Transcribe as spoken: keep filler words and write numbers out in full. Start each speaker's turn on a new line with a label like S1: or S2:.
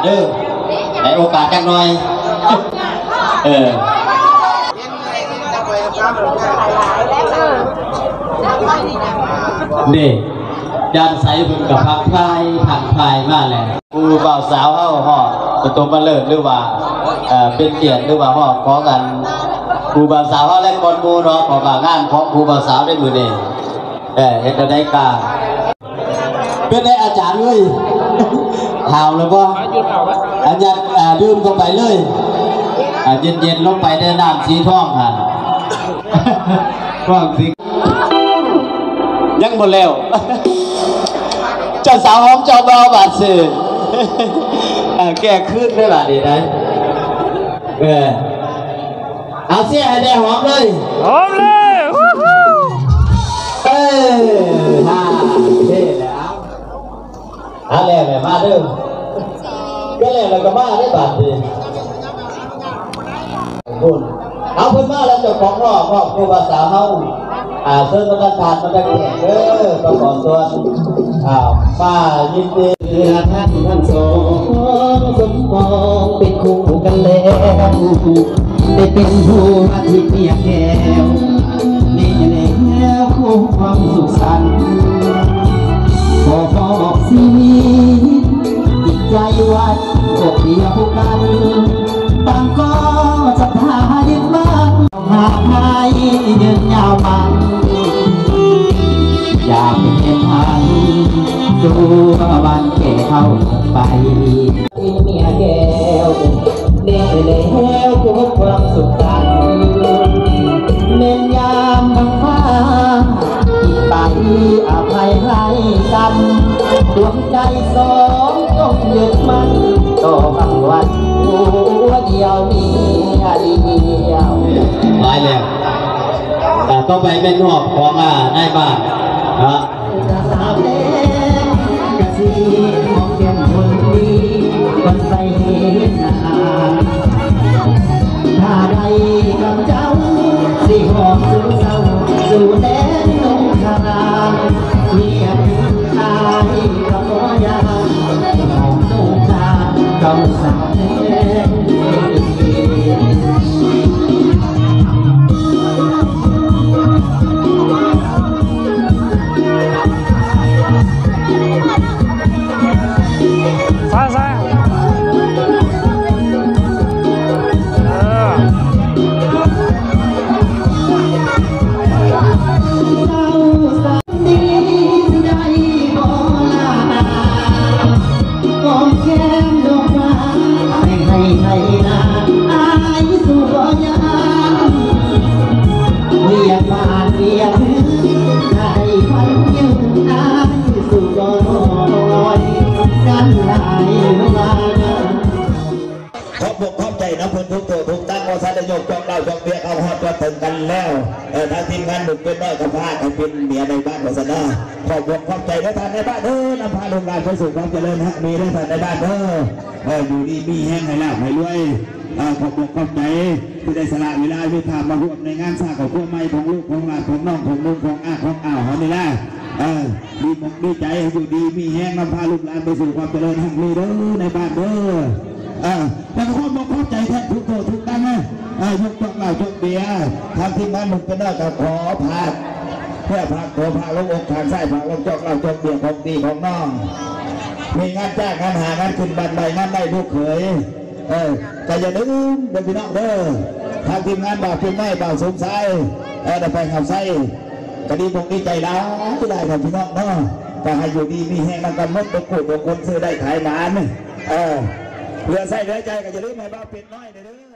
S1: เด้อในโอกาสจักหน่อยเออนี่ยันใส่บุญกับพักพายผักพายมากเลยกูเบาสาวเขาห่อประตูมาเลิศหรือว่าเออเป็นเกียรติหรือว่าห่อขอกันครูบาสาวเขาและคนกูเนาะขอการงานของครูบาสาวได้มือเองเออเห็นได้กาเป็นได้อาจารย์เลยข่าวเลยว่าอาจารย์ดื่มเข้าไปเลยเย็นเย็นลงไปได้น้ำสีทองค่ะว่างสิยังหมดแล้วเจ้าสาวหอมเจ้าบ่าวบาดสื่อแก่ขึ้นได้บาดดีได้เออเอาเสียให้ได้หอมเลยหอมเลยเออฮ่าเท่แล้วเอาแล้วเลยมาเด้อก็แล้วแล้วก็มาได้บาดดีคุณเอาเพิ่นมาแล้วเจ้าของรอบรอบครูบาสาวเฮาอ่าเชิญประธานมาได้แขกเด้อก็ขอส่วนอ่าป้ายินดีเรือท่านทั้งสองสมปองเป็นคู่กันแล้วได้เป็นผู้อาทิตย์เมียแก้วนี่แล้วคู่ความสุขสันต์ขอบอกชีวิตจิตใจวัดอกเดียวกันต่างก็จะพายึดมั่นหาให้ยืนยาวมันอยากเป็นเพียงพันดูวันแก่เข้าไปที่เมียแก้วเล่แล้วพบความสุขสันต์เล่นยามบังฟ้าอีกไปอภัยให้กันดวงใจสองต้องยึดมั่นต่อบังวันหัวเดียวมีเดียวตายแล้วแต่ต้องไปเป็นหอบของอ่ะได้บ้างนะสาวเล็กกะสีมองเขียนคนดีคนใส่เห็นหน้าถ้าใดกับเจ้าสิหอมสู่เศร้าสู่แดนนงคารามเมียชายกับพ่อยาหอมนงคาเก่าสาวเล็กกันแล้วทางทีมงานหนุ่มเป็นน้อยกับพาให้เป็นเมียในบ้านของสนาขอบคุณขอบใจและทานในบ้านเด้อนำพาลูกหลานไปสู่ความเจริญฮะมีได้ทานในบ้านเด้ออยู่ดีมีแห้งให้แล้วให้รวยขอบคุณขอบใจที่ได้สละเวลาที่ทำมาร่วมในงานสร้างของพวกไม่ของลูกของหลานของน้องของลุงของอาของอ่าวเขานี่แหละดีมกดีใจอยู่ดีมีแห้งนำพาลูกหลานไปสู่ความเจริญฮะมีเด้อในบ้านเด้อแต่ขอบคุณขอบใจแทนทุกตัวทุกท่านนะยกจอกเหล่าจกเบียร์ทำที่งานหนุ่มเป็นน้อยกับขอพาเพื่อพาตัวพาลงอกทางไส้พาลงจอกเหล่าจกเบียร์ของดีของน้องมีงานจ้างงานหางานขึ้นบันไดงานได้ลูกเขยเออแต่อย่าลืมเด็กพี่น้องเด้อทางทีมงานบ่าวพี่ไม่บ่าวสมไส้เออได้ไปขับไส้ก็ดีบงดีใจแล้วที่ได้ครับพี่น้องเนาะก็ให้อยู่ดีมีแห้งนำกันมดตะกุดตะคนซื้อได้ขายนานเออเรือไส้เรือใจก็อย่าลืมให้บ่าวเป็ดน้อยเด้อ